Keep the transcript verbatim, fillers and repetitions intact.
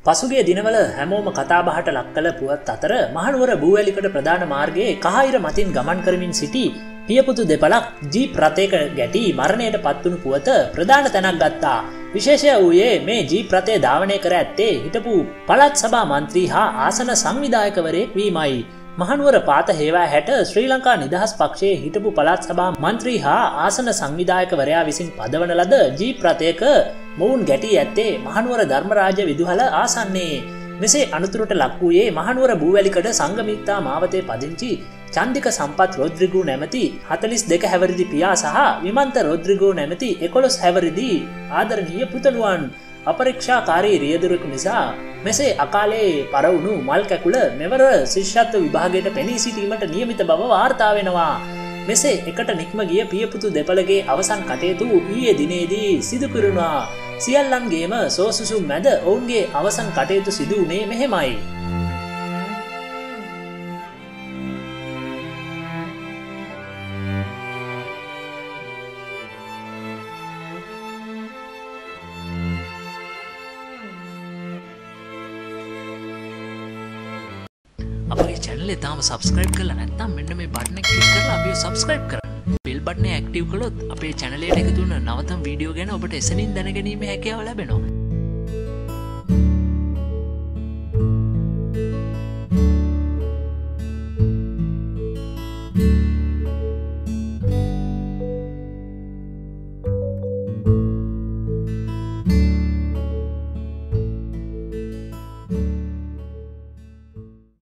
පසුගිය දිනවල හැමෝම කතාබහට ලක් කළ පුවත් අතර මහනුවර බූවැලිකඩ ප්‍රධාන මාර්ගයේ කහහිර මතින් ගමන් කරමින් සිටි පියපුතු දෙපළක් ජීප් රථයක ගැටි මරණයට පත්වුණු පුවත ප්‍රධාන තැනක් ගත්තා. විශේෂය වූයේ මේ ජීප් රථය ධාවනය කර ඇත්තේ හිටපු පළාත් සභා මන්ත්‍රී හා ආසන සංවිධායකවරයෙක් වීමයි. මහනුවර පාත හේවා හැට ශ්‍රී ලංකා නිදහස් පක්ෂයේ හිටපු පළාත් සභා මන්ත්‍රී හා ආසන සංවිධායකවරයා විසින් පදවන ලද ජීප් රථයක මොවුන් ගැටි ඇත්තේ මහනුවර ධර්මරාජ විදුහල ආසන්නයේ. මෙසේ අනතුරට ලක් වූයේ මහනුවර බූවැලිකඩ සංගමිත්තා මාවතේ පදිංචි චන්දික සම්පත් රොද්රිගෝ නැමැති හතළිස් දෙක හැවිරිදි පියා සහ විමන්ත රොද්රිගෝ නැමැති එකොළොස් හැවිරිදි ආදරණීය පුතණුවන්. අපරීක්ෂාකාරී රියදුරෙකු නිසා මෙසේ අකාලේ පරවුණු මල් කැකුල මෙවර ශිෂ්‍යත්ව විභාගයට පෙනී සිටීමට නියමිත බව වාර්තා වෙනවා. මෙසේ එකට නික්ම ගිය පියපුතු දෙපළගේ අවසන් කටයුතු ඊයේ දිනේදී සිදු කෙරුණා. සියල්ලන්ගේම සෝසුසුම් මැද ඔවුන්ගේ අවසන් කටයුතු සිදු වුණේ මෙහෙමයි. අපේ channel එක තාම subscribe කරලා නැත්නම් මෙන්න මේ button එක click කරලා අපිව subscribe කරන්න. bell button එක active කළොත් අපේ channel එකට එකතු වෙන නවතම වීඩියෝ ගැන ඔබට එසනින් දැනගැනීමේ හැකියාව ලැබෙනවා.